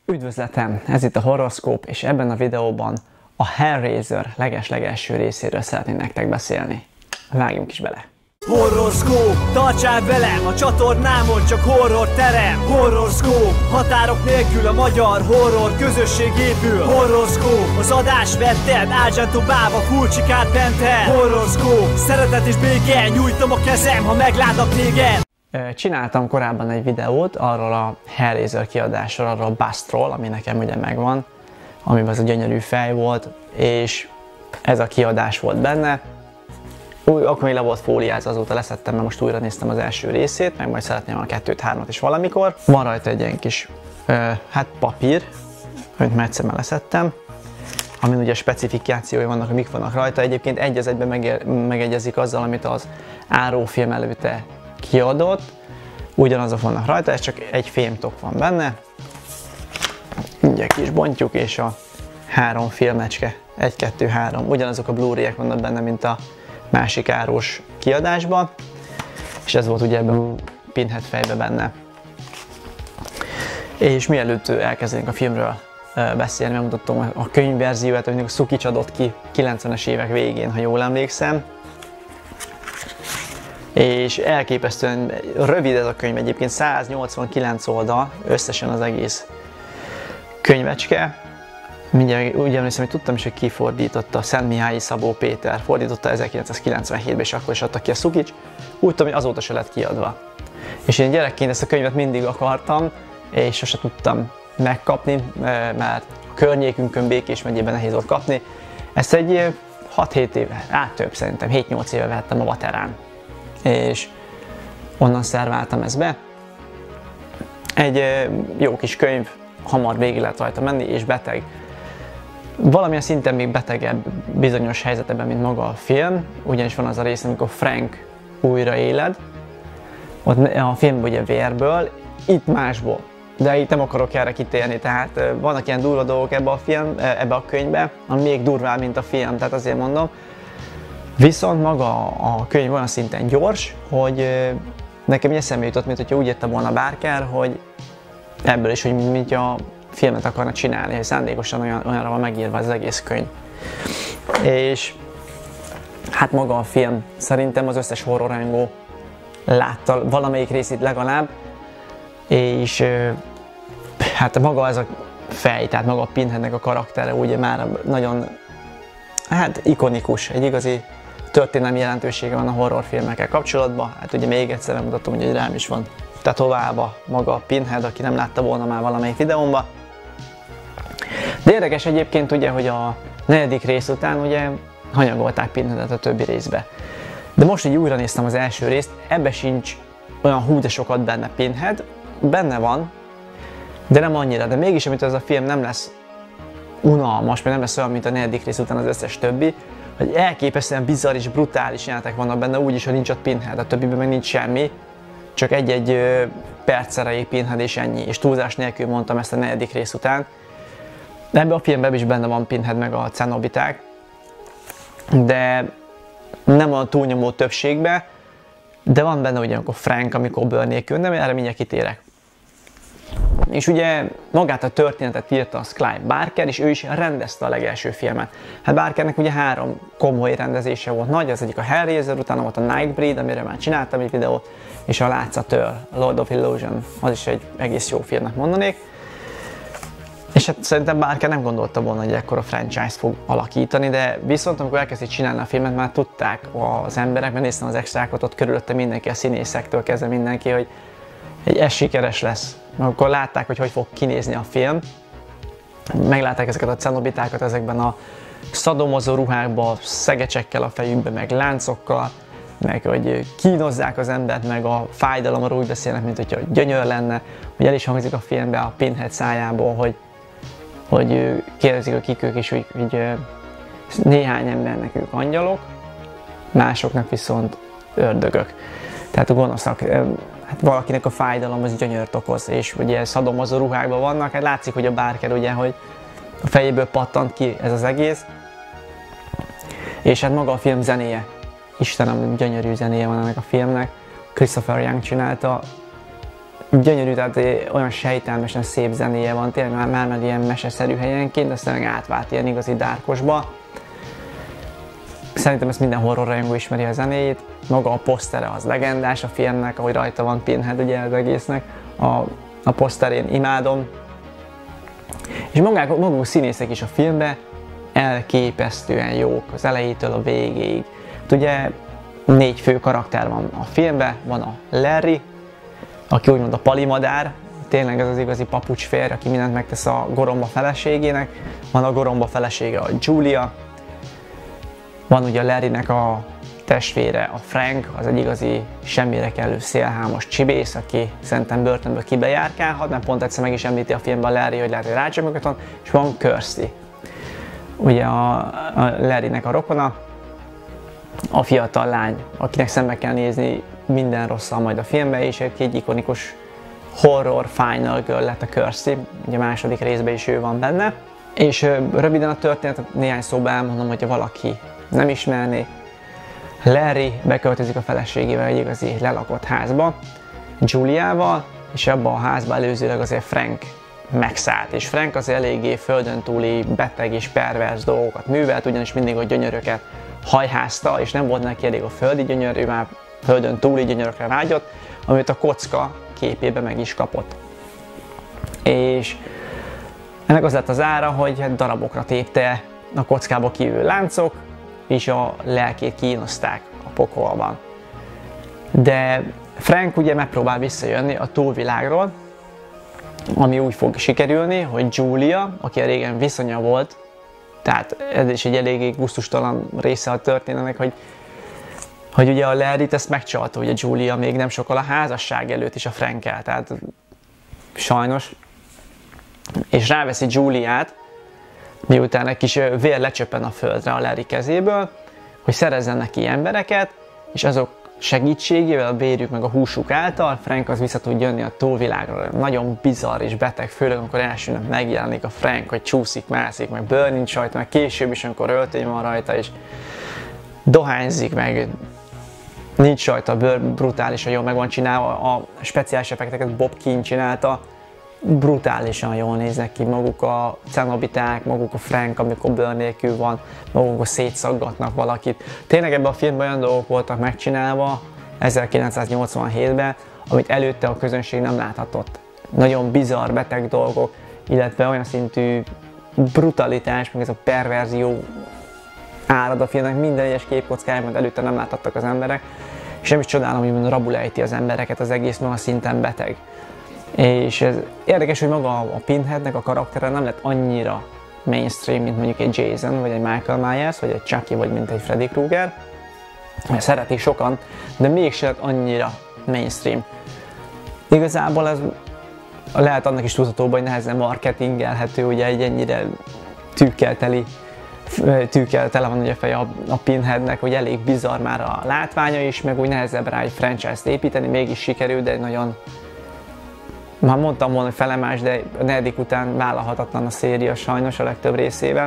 Üdvözletem! Ez itt a Horroszkóp, és ebben a videóban a Hellraiser leges-legelső részéről szeretnék nektek beszélni. Vágjunk is bele! Horroszkóp, tartsál velem, a csatornámon csak horror terem. Horroszkóp, határok nélkül a magyar horror közösség épül. Horroszkóp, az adás vetted, Argento bába, Fulcsikát bente. Horroszkóp, szeretet és béke, nyújtom a kezem, ha meglátnak téged. Csináltam korábban egy videót arról a Hellraiser kiadásról, arról a Bustról, ami nekem ugye megvan, amiben az a gyönyörű fej volt, és ez a kiadás volt benne. Akkor még le volt fóliázva, azóta leszettem, mert most újra néztem az első részét, meg majd szeretném a 2-3-at is valamikor. Van rajta egy ilyen kis papír, amit már egyszer leszettem, amin ugye specifikációi vannak, hogy mik vannak rajta. Egyébként egy az egyben megegyezik azzal, amit az Arrow-film előtte kiadott. Ugyanazok vannak rajta, ez csak egy fémtok van benne. Ugye ki is bontjuk, és a 3 filmecske, 1, 2, 3, ugyanazok a Blu-ray-ek vannak benne, mint a másik Arrow-s kiadásban, és ez volt ugye ebben a Pinhead fejbe benne. És mielőtt elkezdenénk a filmről beszélni, megmutatom a könyvverziót, aminek a Szukics adott ki 90-es évek végén, ha jól emlékszem. És elképesztően rövid ez a könyv, egyébként 189 oldal, összesen az egész könyvecske. Mindjárt úgy emlékszem, hogy tudtam is, hogy ki fordította, Szentmihályi Szabó Péter fordította 1997-ben, és akkor is adta ki a Szukics. Úgy tudom, hogy azóta se lett kiadva. És én gyerekként ezt a könyvet mindig akartam, és sose tudtam megkapni, mert a környékünkön, Békés megyében nehéz volt kapni. Ezt egy 6-7 éve, több szerintem, 7-8 éve vettem a Vaterán. És onnan szerváltam ezt be. Egy jó kis könyv, hamar végig lehet rajta menni, és beteg. Valamilyen szinten még betegebb bizonyos helyzetben, mint maga a film, ugyanis van az a rész, amikor Frank újra éled. Ott a filmben ugye vérből, itt másból. De itt nem akarok erre kitérni, tehát vannak ilyen durva dolgok ebbe a könyvbe, ami még durvább, mint a film, tehát azért mondom. Viszont maga a könyv olyan szinten gyors, hogy nekem így eszembe jutott, mint hogyha úgy írta volna Barker, hogy ebből is, hogy mint a filmet akarna csinálni, hogy szándékosan olyanra van megírva az egész könyv. És hát maga a film, szerintem az összes horrorrajongó látta valamelyik részét legalább, és hát maga ez a fej, tehát maga a Pinheadnek a karaktere ugye már nagyon ikonikus, egy igazi történelmi jelentősége van a horrorfilmekkel kapcsolatban. Hát ugye még egyszer megmutatom, hogy rám is van tetoválva maga a Pinhead, aki nem látta volna már valamelyik videómban. De érdekes egyébként ugye, hogy a 4. rész után ugye hanyagolták Pinheadet a többi részbe. De most így újra néztem az első részt, ebbe sincs olyan hú de sokat benne Pinhead, benne van, de nem annyira, de mégis, amit ez a film nem lesz unalmas, mert nem lesz olyan, mint a 4. rész után az összes többi, hogy elképesztően bizarr és brutális jelenetek vannak benne, úgyis, hogy nincs ott Pinhead, a többiben meg nincs semmi, csak egy-egy perc erejéig Pinhead és ennyi, és túlzás nélkül mondtam ezt a 4. rész után. De ebben a filmben is benne van Pinhead meg a cenobiták, de nem olyan túlnyomó többségben, de van benne ugyanakkor Frank, amikor bőr nélkül, de erre mindjárt kitérek. És ugye magát a történetet írta a Clive Barker, és ő is rendezte a legelső filmet. Hát Barkernek ugye 3 komoly rendezése volt nagy, az egyik a Hellraiser, utána volt a Nightbreed, amiről már csináltam egy videót, és a Látszatőr, Lord of Illusion, az is egy egész jó filmnek mondanék. És hát szerintem Barker nem gondolta volna, hogy ekkora franchise fog alakítani, de viszont amikor elkezdték csinálni a filmet, már tudták az emberek, mert néztem az extrákat, ott körülötte mindenki, a színészektől kezdve mindenki, hogy ez sikeres lesz. Akkor látták, hogy fog kinézni a film, meglátták ezeket a cenobitákat ezekben a szadomozó ruhákban, szegecsekkel a fejükben, meg láncokkal, meg hogy kínozzák az embert, meg a fájdalomról úgy beszélnek, mint hogyha gyönyör lenne, hogy el is hangzik a filmben a Pinhead szájából, hogy kérdezik, hogy kik ők is, hogy néhány embernek ők angyalok, másoknak viszont ördögök. Tehát a gonoszak. Hát valakinek a fájdalom az gyönyört okoz, és ugye szadomazó ruhákban vannak, hát látszik, hogy a Barker ugye, hogy a fejéből pattant ki ez az egész. És hát maga a film zenéje, Istenem, gyönyörű zenéje van ennek a filmnek, Christopher Young csinálta, gyönyörű, tehát olyan sejtelmesen szép zenéje van, tényleg már ilyen meseszerű helyenként, aztán meg átvált ilyen igazi dárkosba. Szerintem ezt minden horrorrajongó ismeri a zenéjét. Maga a posztere az legendás a filmnek, ahogy rajta van Pinhead ugye az egésznek. A poszterén imádom. És maguk a színészek is a filmben elképesztően jók az elejétől a végéig. Ugye 4 fő karakter van a filmben, van a Larry, aki úgymond a palimadár, tényleg ez az igazi papucsférj, aki mindent megtesz a goromba feleségének. Van a goromba felesége, a Julia, van ugye a Larrynek a testvére, a Frank, az egy igazi semmire kellő szélhámos csibész, aki szerintem börtönből kibejárkálhat, mert pont egyszer meg is említi a filmben a Larry, hogy lehet, hogy rácsomókat van, és van Kirsty, ugye a Larrynek a rokona, a fiatal lány, akinek szembe kell nézni minden rosszal majd a filmben, és egy ikonikus horror final girl lett a Kirsty, ugye a második részben is ő van benne. És röviden a történet, néhány szóba elmondom, hogyha valaki nem ismerné. Larry beköltözik a feleségével egy igazi lelakott házba, Juliával, és abban a házban előzőleg azért Frank megszállt, és Frank az eléggé földön túli beteg és perverz dolgokat művelt, ugyanis mindig a gyönyöröket hajházta, és nem volt neki elég a földi gyönyör, ő már földön túli gyönyörökre vágyott, amit a kocka képében meg is kapott. És ennek az lett az ára, hogy darabokra tépte a kockába kívül láncok, és a lelkét kínozták a pokolban. De Frank ugye megpróbál visszajönni a túlvilágról, ami úgy fog sikerülni, hogy Julia, aki régen viszonya volt, tehát ez is egy eléggé gusztustalan része a történetnek, hogy ugye a Larryt ezt megcsalta, ugye Julia még nem sokkal a házasság előtt is a Frank-el, tehát sajnos. És ráveszi Juliát, miután egy kis vér lecsöppen a földre a Larry kezéből, hogy szerezzen neki embereket, és azok segítségével, a vérük meg a húsuk által Frank az vissza tud jönni a túlvilágra. Nagyon bizarr és beteg, főleg amikor első nap megjelenik a Frank, hogy csúszik, mászik, meg bőr nincs rajta, meg később is, amikor öltöny van rajta, és dohányzik, meg nincs rajta a bőr, brutálisan jól meg van csinálva, a speciális effekteket Bob Kane csinálta, brutálisan jól néznek ki maguk a cenobiták, maguk a Frank, amikor bőr nélkül van, maguk szétszaggatnak valakit. Tényleg ebben a filmben olyan dolgok voltak megcsinálva 1987-ben, amit előtte a közönség nem láthatott. Nagyon bizarr, beteg dolgok, illetve olyan szintű brutalitás, meg ez a perverzió árad a filmnek minden egyes képkockájában, amit előtte nem láthattak az emberek. És nem is csodálom, hogy rabul ejti az embereket, az egész maga szinten beteg. És ez érdekes, hogy maga a Pinheadnek a karaktere nem lett annyira mainstream, mint mondjuk egy Jason, vagy egy Michael Myers, vagy egy Chucky, vagy mint egy Freddy Krueger. Szeretik sokan, de mégsem lett annyira mainstream. Igazából ez lehet annak is tudhatóban, hogy nehezen marketingelhető, ugye egy ennyire tűkkel tele van ugye a feje a Pinheadnek, hogy elég bizarr már a látványa is, meg úgy nehezebb rá egy franchise-t építeni, mégis sikerült, de egy nagyon, már mondtam volna, hogy felemás, de a 4. után vállalhatatlan a széria sajnos a legtöbb részével.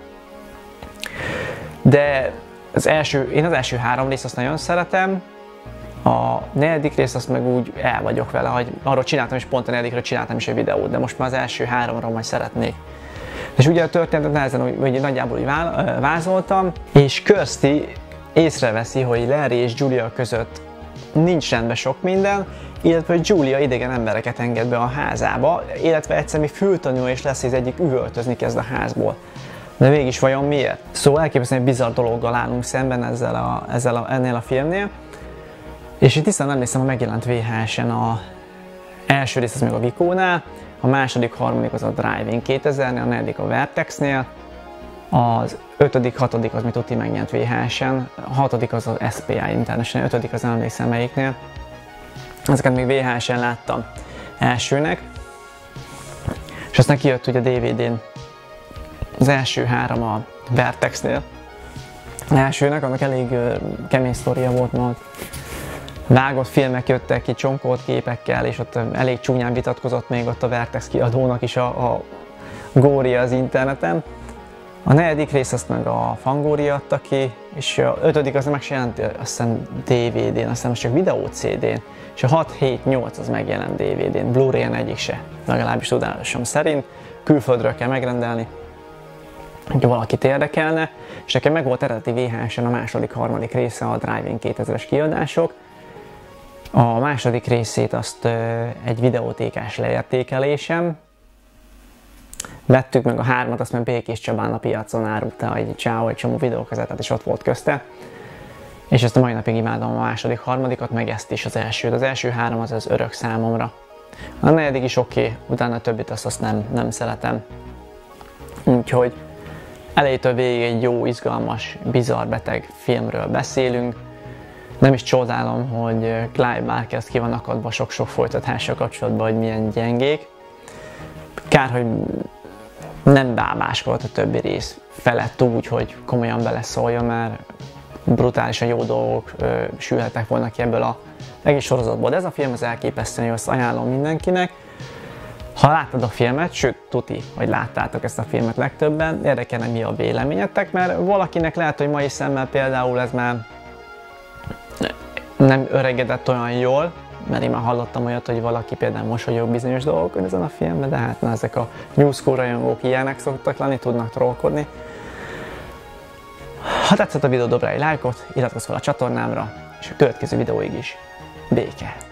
De én az első 3 részt azt nagyon szeretem, a 4. részt azt meg úgy el vagyok vele, hogy arról csináltam, és pont a 4. csináltam is egy videót, de most már az első 3-ról majd szeretnék. És ugye a történetet nehezen hogy nagyjából úgy vázoltam, és Kirsty észreveszi, hogy Larry és Julia között nincs rendben sok minden, illetve hogy Julia idegen embereket enged be a házába, illetve egyszer még fültanul és lesz, hogy az egyik üvöltözni kezd a házból. De mégis vajon miért? Szóval elképesztően bizarr dologgal állunk szemben ennél a filmnél. És itt tisztán emlékszem, hogy megjelent VHS-en a első rész az még a Vikónál, a második, harmadik az a Drive-In 2000-nél, a 4. a Vertexnél, az 5., 6. az még tuti megjelent VHS-en, a 6. az az SPI International, 5. az nem emlékszem melyiknél. Ezeket még VHS-en láttam elsőnek, és aztán kijött ugye DVD-n az első 3 a Vertexnél. Elsőnek, annak elég kemény sztoria volt, mert vágott filmek jöttek ki csonkolt képekkel, és ott elég csúnyán vitatkozott még ott a Vertex kiadónak is a gória az interneten. A 4. rész azt meg a Fangoria adta ki, és a 5. az meg se jelenti, azt hiszem DVD-n, azt hiszem csak videó CD-n, és a 6, 7, 8 az megjelent DVD-n, Blu-ray-en egyik se, legalábbis tudásom szerint. Külföldről kell megrendelni, hogy valakit érdekelne, és nekem meg volt eredeti VHS-en a 2., 3. része, a Drive-In 2000-es kiadások. A 2. részét azt egy videótékás leértékelésem. Vettük meg a 3-at, azt meg Békés Csabán a piacon árulta egy csomó videókazettát, és ott volt közte. És ezt a mai napig imádom, a 2., 3. meg ezt is, az elsőt. Az első 3 az örök számomra. A 4. is oké, utána a többit azt nem szeretem. Úgyhogy elejétől végig egy jó, izgalmas, bizarr, beteg filmről beszélünk. Nem is csodálom, hogy Clive Barker ki van akadva sok-sok folytatással kapcsolatban, hogy milyen gyengék. Kár, hogy nem bábáskodott a többi rész felett úgy, hogy komolyan beleszóljon, mert brutálisan jó dolgok sülhettek volna ki ebből a egész sorozatból. De ez a film az elképesztően jó, azt ajánlom mindenkinek. Ha láttad a filmet, sőt, tuti, hogy láttátok ezt a filmet legtöbben, érdekelne mi a véleményetek, mert valakinek lehet, hogy mai szemmel például ez már nem öregedett olyan jól, mert én már hallottam olyat, hogy valaki például mosolyog bizonyos dolgokon ezen a filmben, de hát na, ezek a New School rajongók ilyenek szoktak lenni, tudnak trollkodni. Ha tetszett a videó, dobd rá egy lájkot, iratkozz fel a csatornámra, és a következő videóig is béke!